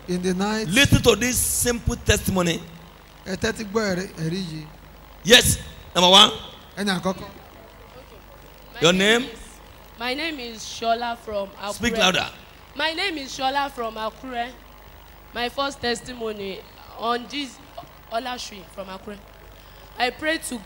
In the night. Listen to this simple testimony. Yes, number one. Your name? My name is Shola from Akure. Speak louder. My name is Shola from Akure. My first testimony on this Olashui from Akure. I prayed to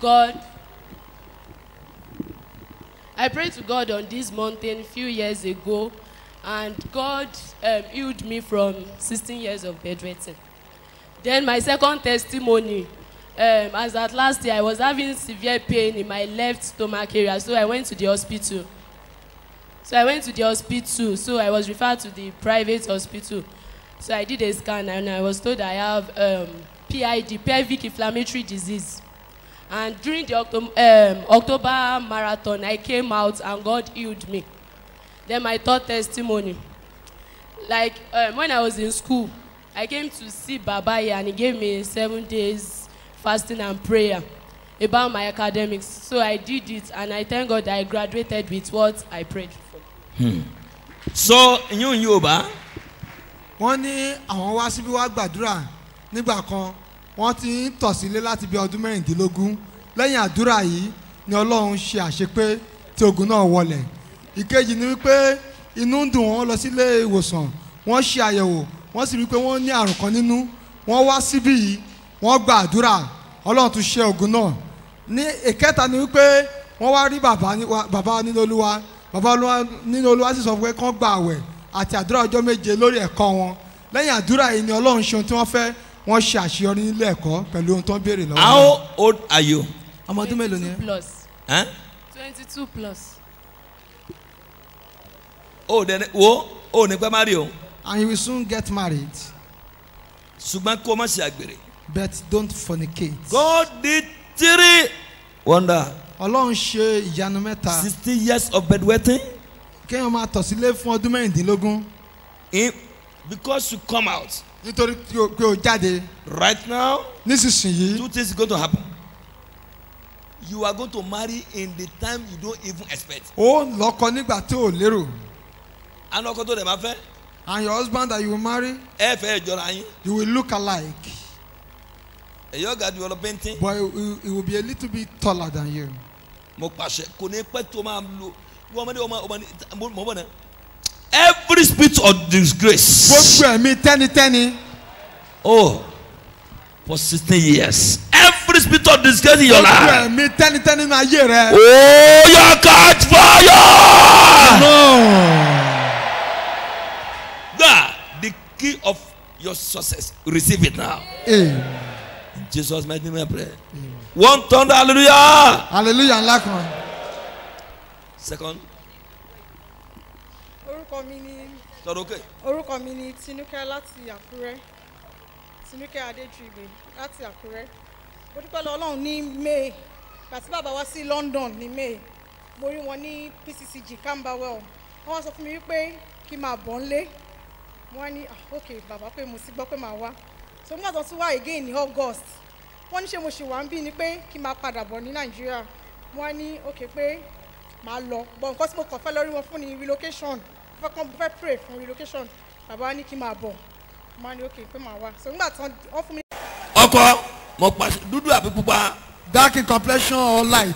God on this mountain a few years ago, and God healed me from 16 years of bedridden. Then my second testimony, as at last year I was having severe pain in my left stomach area, so I went to the hospital. So I was referred to the private hospital. So I did a scan and I was told I have PID, pelvic inflammatory disease. And during the October marathon, I came out and God healed me. Then my third testimony, like when I was in school, I came to see Baba here and he gave me 7 days fasting and prayer about my academics. So I did it and I thank God that I graduated with what I prayed for. So, in Yoruba, wọ́n ní àwọn wá síbí wá gbàdúrà nígbà kan wọ́n ti ń tọ̀ sílé láti bí ọdún 16 lẹ́yìn àdúrà yìí ni Ọlọ́run ṣe àṣepé tí ogun náà wọlẹ̀. Ìkejì ni wípé inú ń dùn wọ́n lọ sílé ìwòsàn wọ́n ṣe àyẹ̀wò wọ́n sì rí pé wọ́n ní àrùn kan nínú wọ́n wá síbí yìí wọ́n gba àdúrà Ọlọ́run tún ṣe ogun náà. Ní ìkẹta ni wípé wọ́n wá rí bàbá nínú Olúwa bàbá nínú Olúwa sì sọ pé kán gba àwẹ̀ àti àdúrà ọjọ́ 7 lórí ẹ̀kọ́ wọn. Lẹ́yìn àdúrà yìí ni Ọlọ́run ṣe ohun tí wọ́n fẹ́ wọ́n ṣe àṣeyọrí nílé ẹ̀kọ́ pẹ̀lú ohun tó ń béèrè lọ́wọ́. How old are you? Ọmọ ọdún mélòó ni ẹ? 22 plus. Oh, then ní pẹ́ marry o. And you will soon get married. Ṣùgbọ́n kó má ṣe àgbèrè. But don't fornicate. God did 3 wonder. Ọlọ́run ṣe ìyanu mẹ́ta. 60 years of bedwetting. Kéèyàn máa tọ̀ sílé fún ọdún 16. Because you come out. Nítorí pé o jáde. Right now. Nísinsìnyí. 2 things is going to happen. You are going to marry in the time you don't even expect. Ó lọ́kọ nígbà tí o lérò. And ọkọ tó dẹ̀ máa fẹ́. And your husband that you will marry. Ẹ fẹ́ jọra yín. You will look alike. Ẹ̀yọ́ ga ju ọlọ́pẹ́ntì. But he will be a little bit taller than you. Mo pàṣẹ kò ní pẹ́ tó máa lo ọmọdé mọ̀ bọ̀ náà. Every spirit of disgrace. Gbogbo ẹ̀mí tẹ́nitẹ́ni. Oh, for 16 years. Every spirit of disgrace in your life. Gbogbo ẹ̀mí tẹ́nitẹ́ni nínú ayé rẹ. Oh, you catch fire. No. God, the key of your success. Receive it now. Amen. In Jesus' mighty name I pray. One thunder, hallelujah. Hallelujah ńlá kan. Second. Orúkọ mi ni Tinúkẹ́ láti Àkúrẹ́. Tinúkẹ́ Adéjùgbé láti Àkúrẹ́. Mo dúpẹ́ lọ́wọ́ Ọlọ́run ní May. Gbàtí bàbá wá sí London ní May. Mo rí wọn ní PCCG Camberwell. Wọ́n wá sọ fún mi wípé kí n máa bọ̀ ńlé. Mo wá ní ok bàbá pé mo sì gbọ́ pé màá wá. So nígbà tó tún wá again ní August. Wọ́n ní ṣé mo ṣì wà ń bí ni pé kí n máa padà bọ̀ ní Nàìjíríà. Mo wá ní ok pé màá lọ. But nǹkan tí mo kàn fẹ́ lórí wọn fún ni relocation. Fẹ́ pray fún relocation. Bàbá wa ní kí n máa bọ̀. Mo wá ní ok pé màá wá. So nígbà tí wọ́n fún mi. Ọkọ mo pa dúdú àbí pupa. Dark in complexion or light.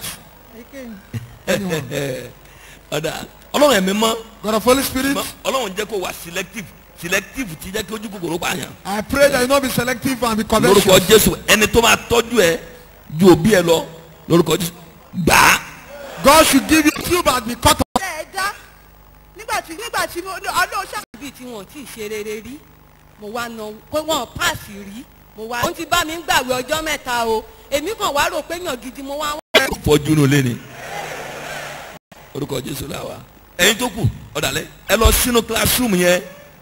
Ọ̀dà Ọlọ́run ẹ̀mí mọ́. God of Holy Spirit. Ọlọ́run jẹ́ kó wà selective ti jẹ́ kí ojú kòkòrò pààyàn. I pray that you not be selective and be covetous. Lórúkọ Jésù ẹni tó máa tọ́jú ẹ ju òbí ẹ lọ lórúkọ Jésù gbà á. God should give you two but be cut off. nígbà tí mo ọdún ṣáàbì tí wọn ti ṣe rere rí mo wá ná pé wọn páàsì rí mo wá. wọ́n ti bá mi ń gbàwé ọjọ́ mẹ́ta o èmi kàn wá rò pé yàn gidi mo wá. fọjú ló lé ní orúkọ Jésù làwà ẹ̀yin tó kù ọ̀dàlẹ̀ ẹ lọ sínú classroom yẹn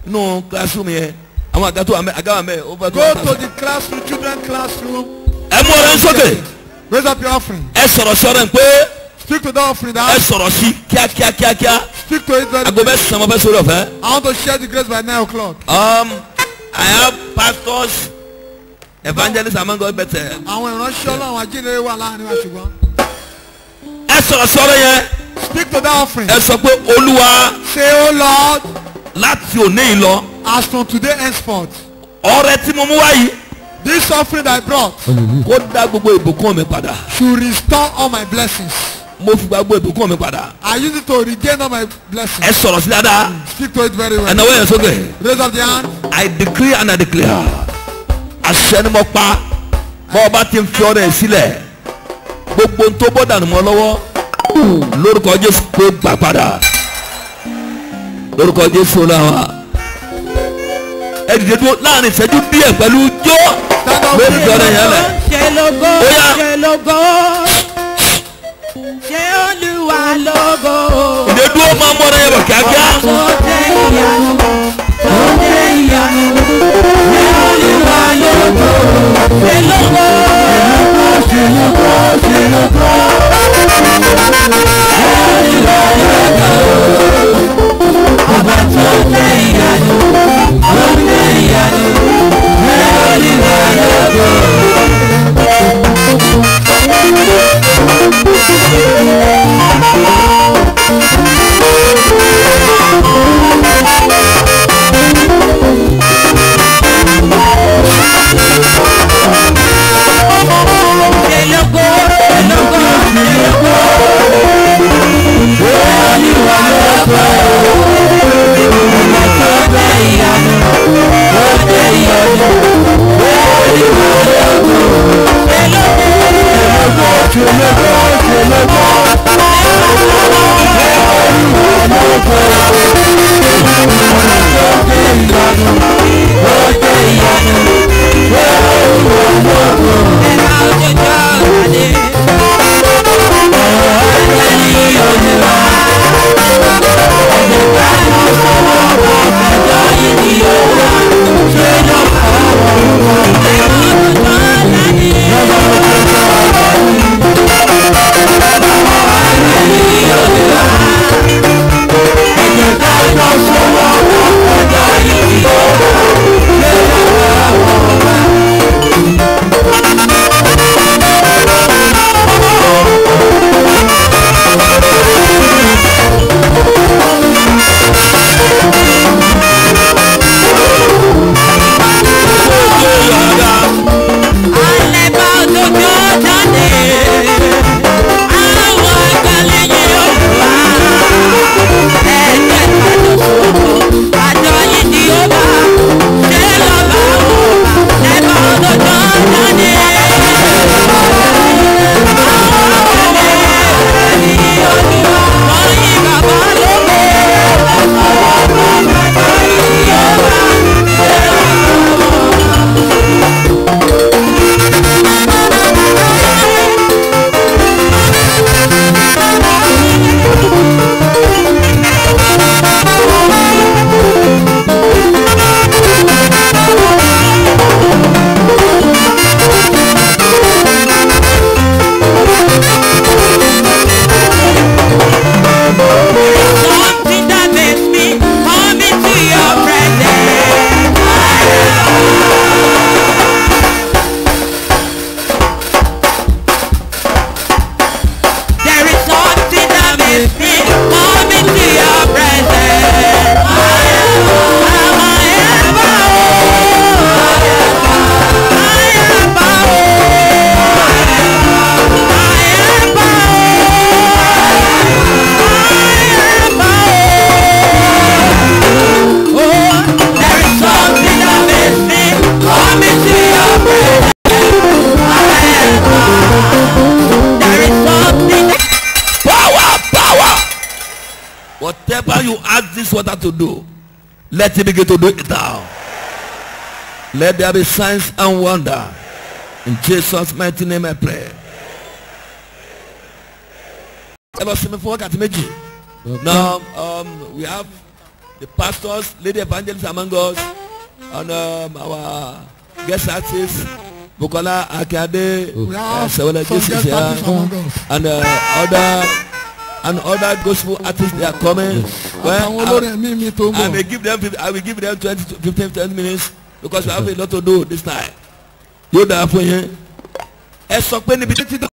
àwọn àga tó wà mẹ́ go to the classroom children classroom. ẹ mú ọ̀rẹ́ sókè. raise up your offering. ẹ sọ̀rọ̀ sọ̀rọ̀ pé. speak to that offering. ẹ sọ̀rọ̀ sí kíákíá. speak to it very quickly. ago bẹ sàn mo bẹ sórí ọ̀fẹ́. I want to share the grace by 9 o'clock. I have pastors evangelists among us better. àwọn ìránṣẹ́ Ọlọ́run ajínrere wà láàrin wa ṣùgbọ́n. ẹ sọ̀rọ̀ sọ̀rọ̀ yẹn. speak to that offering. ẹ sọ pé Olúwa. say O Lord. láti òní yìí lọ. as from today henceforth. ọrẹ tí mo mú wá yìí. This offering I brought kó dá gbogbo ìbùkún mi padà. should restore all my blessings. mo fi gbogbo ìbùkún mi padà. I use it to regain all my blessings. ẹ sọ̀rọ̀ sí dáadáa. Speak to it very well. ẹ̀nà wẹ̀yẹ̀ sókè. Raise up the hand. I decree and I declare. àṣẹ ni mo pa. bọ́ ọba ti ń fi ọrẹ sílẹ̀. gbogbo ń tó bọ́ dànù mọ́ lọ́wọ́. lórúkọ Jésù kó gbà padà. lórúkọ Jésù làwọn. ẹ dìde dúró láàrin ìṣẹ́jú díẹ̀ pẹ̀lú jó. lórí ìjọba yẹn lẹ̀. ṣe lógo Oya. ṣe lógo ṣe Olúwa lógo. ìdè dúró máa ń bọ́ ọ́nà yẹn bọ̀ kíákíá. Tó dé ìyanu tó dé ìyanu ṣe Olúwa lógo. Ṣe lógo ṣe lógo ṣe lógo ṣe Olúwa lógo. Ọba tó dé ìyanu tó dé ìyanu ṣe Olúwa lógo. Whatever you ask this water to do, let it begin to do it now. Let there be signs and wonder. In Jesus' mighty name I pray. Now we have the pastors, lady evangelists among us, and our guest artists, Bukola Akade, Sewela Jesus here, and other gospel artists, they are coming. Well, I will give them 20 minutes because we have a lot to do this time. You da for here.